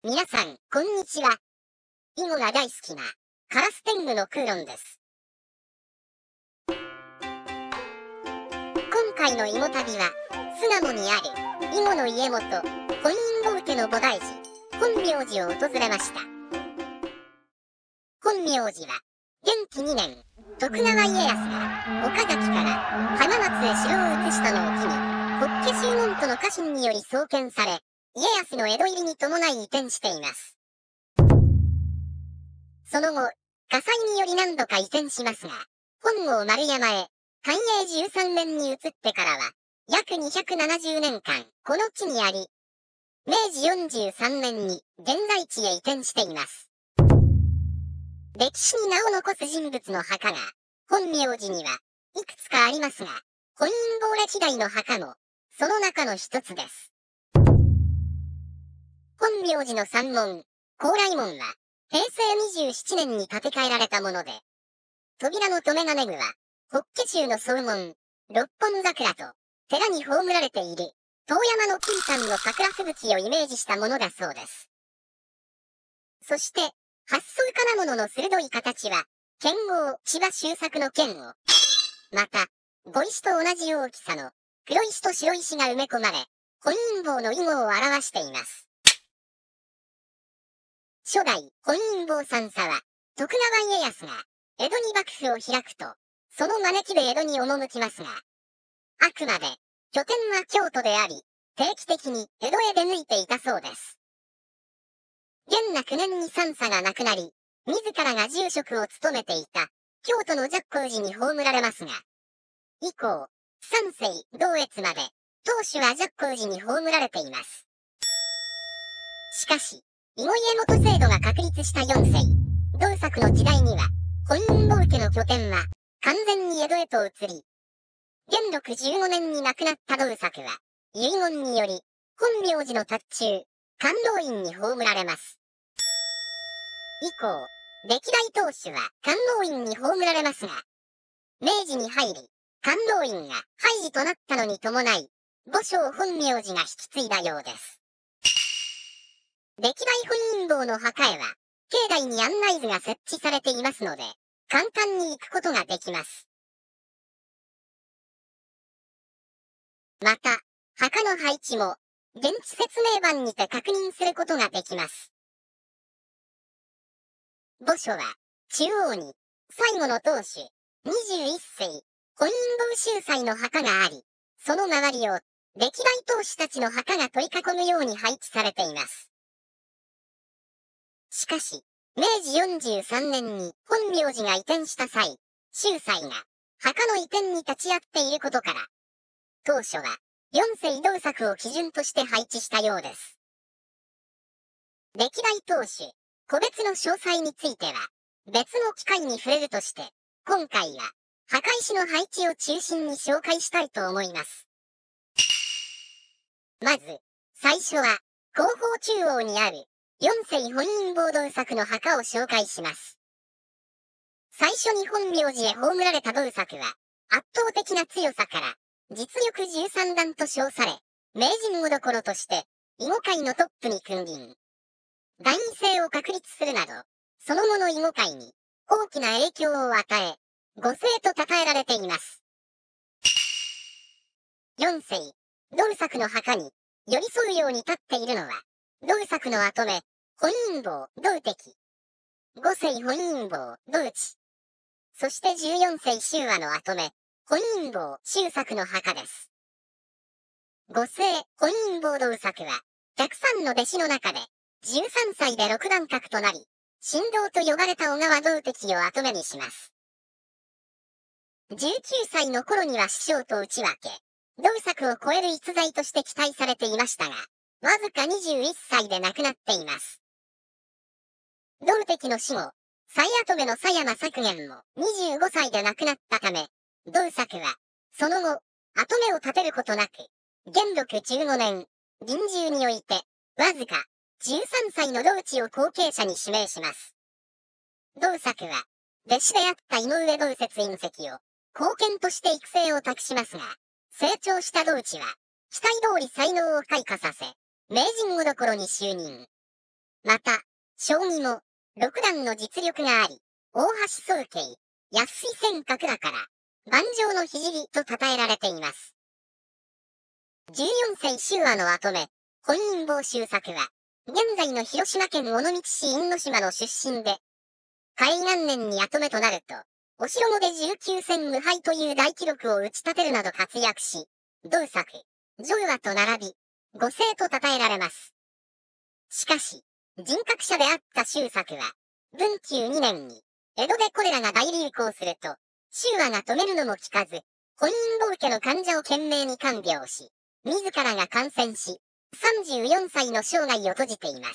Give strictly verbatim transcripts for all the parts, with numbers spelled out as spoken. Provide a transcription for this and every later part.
皆さん、こんにちは。囲碁が大好きなカラス天狗のクーロンです。今回の囲碁旅は、巣鴨にある囲碁の家元、本因坊家の菩提寺、本明寺を訪れました。本明寺は、元亀にねん、徳川家康が岡崎から浜松へ城を移したのを機に、法華宗門徒の家臣により創建され、家康の江戸入りに伴い移転しています。その後、火災により何度か移転しますが、本郷丸山へ、寛永じゅうさんねんに移ってからは、約にひゃくななじゅうねんかん、この地にあり、めいじよんじゅうさんねんに現在地へ移転しています。歴史に名を残す人物の墓が、本明寺にはいくつかありますが、本因坊歴代の墓も、その中の一つです。本明寺の三門、高麗門は、へいせいにじゅうななねんに建て替えられたもので、扉の留め金具は、法華宗の総門、六本桜と、寺に葬られている、遠山の金丹の桜吹雪をイメージしたものだそうです。そして、八層金物の鋭い形は、剣豪千葉周作の剣を、また、碁石と同じ大きさの、黒石と白石が埋め込まれ、本因坊の囲碁を表しています。初代本因坊三佐は、徳川家康が江戸に幕府を開くと、その招きで江戸に赴きますが、あくまで拠点は京都であり、定期的に江戸へ出向いていたそうです。元和くねんに三佐が亡くなり、自らが住職を務めていた京都の寂光寺に葬られますが、以降、三世同越まで当主は寂光寺に葬られています。しかし、囲碁家元制度が確立したよんせい同作の時代には、本因坊家の拠点は完全に江戸へと移り、元禄じゅうごねんに亡くなった同作は、遺言により、本明寺の塔中、観音院に葬られます。以降、歴代当主は観音院に葬られますが、明治に入り、観音院が廃寺となったのに伴い、母性本明寺が引き継いだようです。歴代本因坊の墓へは、境内に案内図が設置されていますので、簡単に行くことができます。また、墓の配置も、現地説明板にて確認することができます。墓所は、中央に、最後の当主、にじゅういっせい、本因坊秀斎の墓があり、その周りを、歴代当主たちの墓が取り囲むように配置されています。しかし、めいじよんじゅうさんねんに本明寺が移転した際、秀斎が墓の移転に立ち会っていることから、当初はよんせい同作を基準として配置したようです。歴代当主、個別の詳細については、別の機会に触れるとして、今回は墓石の配置を中心に紹介したいと思います。まず、最初は、後方中央にある、よんせい本因坊同作の墓を紹介します。最初に本明寺へ葬られた同作は、圧倒的な強さから、実力じゅうさんだんと称され、名人碁どころとして、囲碁界のトップに君臨。第二性を確立するなど、その後の囲碁界に、大きな影響を与え、五聖と称えられています。よんせい、同作の墓に、寄り添うように立っているのは、同作の跡目、本因坊、同敵。ごせい本因坊、同地。そしてじゅうよんせい周和の跡目、本因坊、周作の墓です。ごせい本因坊同作は、たくさんの弟子の中で、じゅうさんさいで六段格となり、神童と呼ばれた小川同敵を跡目にします。じゅうきゅうさいの頃には師匠と内訳、同作を超える逸材として期待されていましたが、わずかにじゅういっさいで亡くなっています。同敵の死後、最跡目の佐山作元もにじゅうごさいで亡くなったため、同作は、その後、跡目を立てることなく、元禄じゅうごねん、臨終において、わずかじゅうさんさいの同地を後継者に指名します。同作は、弟子であった井上同説院石を、後見として育成を託しますが、成長した同地は、期待通り才能を開花させ、名人碁どころに就任。 また、将棋も、六段の実力があり、大橋宗慶、安井戦閣らから、盤上の聖と称えられています。じゅうよん世修和の跡目、本因坊周作は、現在の広島県尾道市因島の出身で、甲斐元年に跡目となると、お城もでじゅうきゅう戦無敗という大記録を打ち立てるなど活躍し、同作、上和と並び、五世と称えられます。しかし、人格者であった周作は、文久に年に、江戸でコレラが大流行すると、周和が止めるのも聞かず、本因坊家の患者を懸命に看病し、自らが感染し、さんじゅうよん歳の生涯を閉じています。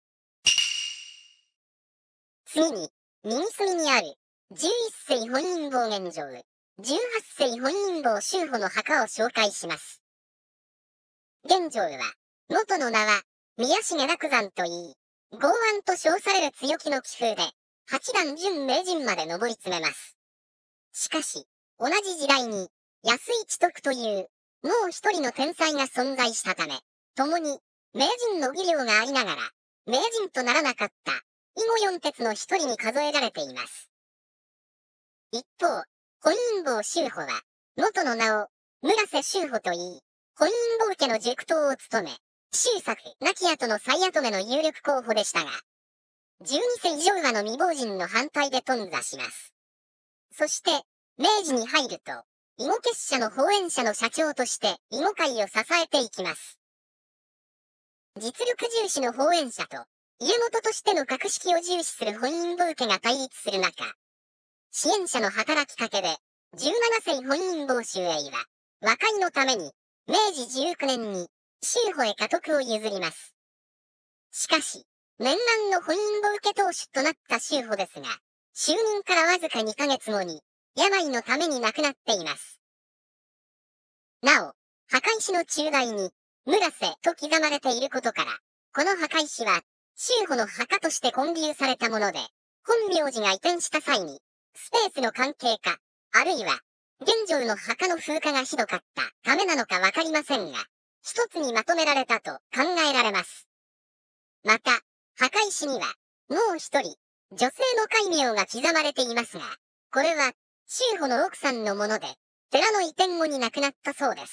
次に、右隅にある、じゅういっ世本因坊現状、じゅうはっ世本因坊周保の墓を紹介します。現状は、元の名は、宮重楽山といい、剛腕と称される強気の気風で、八段準名人まで上り詰めます。しかし、同じ時代に、安井知徳という、もう一人の天才が存在したため、共に、名人の技量がありながら、名人とならなかった、囲碁四鉄の一人に数えられています。一方、本因坊周保は、元の名を、村瀬周保といい、本因坊家の塾頭を務め、周作亡き後の最跡目の有力候補でしたが、じゅうに世上和の未亡人の反対で頓挫します。そして、明治に入ると、囲碁結社の後援者の社長として囲碁界を支えていきます。実力重視の後援者と、家元としての格式を重視する本因坊家が対立する中、支援者の働きかけで、じゅうなな世本因坊周永は、和解のために、明治じゅうきゅう年に、周保へ家督を譲ります。しかし、念願の本因坊家当主となった周保ですが、就任からわずかにかげつごに、病のために亡くなっています。なお、墓石の中台に、村瀬と刻まれていることから、この墓石は、周保の墓として建立されたもので、本名字が移転した際に、スペースの関係か、あるいは、現状の墓の風化がひどかったためなのかわかりませんが、一つにまとめられたと考えられます。また、墓石には、もう一人、女性の戒名が刻まれていますが、これは、周保の奥さんのもので、寺の移転後に亡くなったそうです。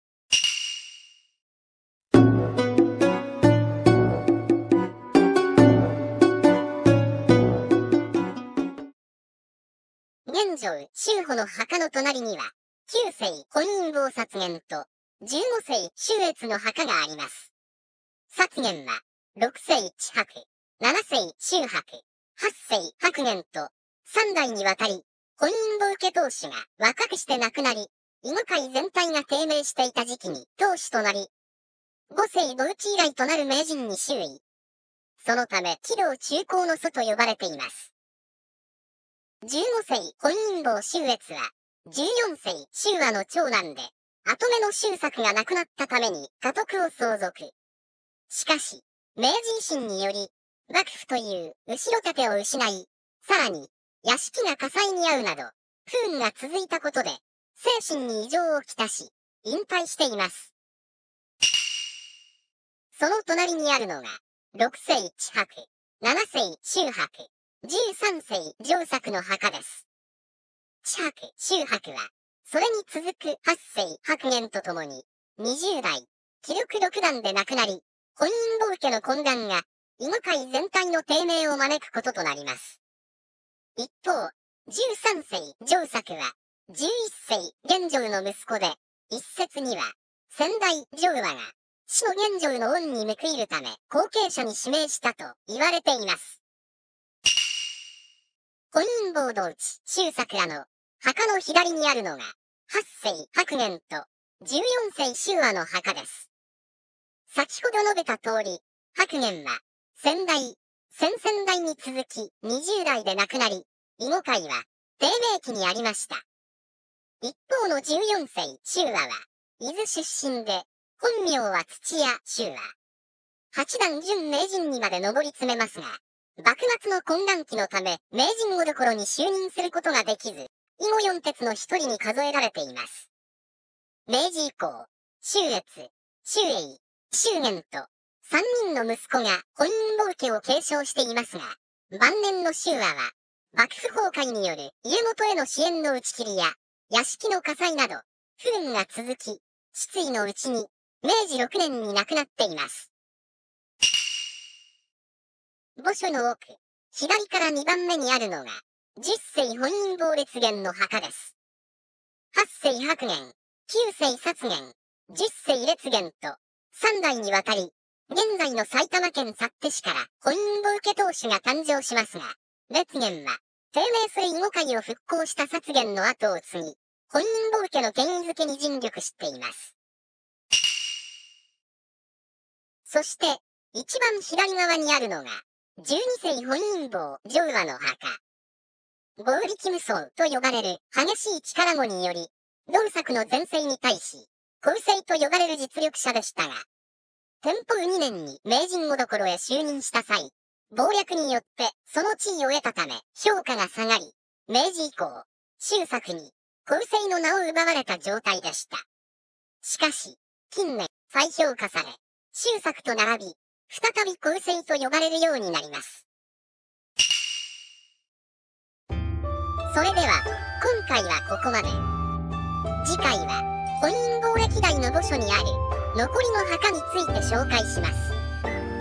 現状、周保の墓の隣には、きゅう世本因坊殺元と、じゅうご世周越の墓があります。殺元は、ろく世知伯、なな世周伯、はっ世白元と、さん代にわたり、本因坊家当主が若くして亡くなり、囲碁界全体が低迷していた時期に当主となり、ご世同地以来となる名人に就位。そのため、軌道中高の祖と呼ばれています。じゅうご世本因坊周越は、じゅうよん世周和の長男で、後目の周作が亡くなったために家督を相続。しかし、明治維新により、幕府という後ろ盾を失い、さらに、屋敷が火災に遭うなど、不運が続いたことで、精神に異常をきたし、引退しています。その隣にあるのが、ろく世知伯、なな世周伯、じゅうさん世上作の墓です。知伯、周伯は、それに続くはっ世白元とともに、にじゅう代、記録ろく段で亡くなり、本因坊家の混乱が、囲碁界全体の低迷を招くこととなります。一方、じゅうさん世上作は、じゅういっ世玄城の息子で、一説には、先代上和が、死の玄城の恩に報いるため、後継者に指名したと言われています。本因坊同地周作らの、墓の左にあるのが、はっ世白元と、じゅうよん世周和の墓です。先ほど述べた通り、白元は、先代、先々代に続きにじゅう代で亡くなり、囲碁界は低迷期にありました。一方のじゅうよん世周和は、伊豆出身で、本名は土屋周和。八段準名人にまで上り詰めますが、幕末の混乱期のため、名人ごどころに就任することができず、囲碁四鉄の一人に数えられています。明治以降、周越、周永、周元と、 さんにんの息子が本因坊家を継承していますが、晩年の周和は、幕府崩壊による家元への支援の打ち切りや、屋敷の火災など、不運が続き、失意のうちに、めいじろくねんに亡くなっています。墓所の奥、左からにばんめにあるのが、じゅっせい本因坊烈元の墓です。はっせい白元、きゅうせい殺元、じゅっせい烈元と、さんだいにわたり、現在の埼玉県幸手市から本因坊家当主が誕生しますが、烈元は、低迷する囲碁界を復興した殺元の後を継ぎ、本因坊家の権威づけに尽力しています。そして、一番左側にあるのが、じゅうにせい本因坊上和の墓。暴力無双と呼ばれる激しい力碁により、同作の前世に対し、後世と呼ばれる実力者でしたが、天保にねんに名人碁所へ就任した際、謀略によってその地位を得たため評価が下がり、明治以降、周作に後世の名を奪われた状態でした。しかし、近年再評価され、周作と並び、再び後世と呼ばれるようになります。それでは、今回はここまで。次回は、本因坊歴代の墓所にある残りの墓について紹介します。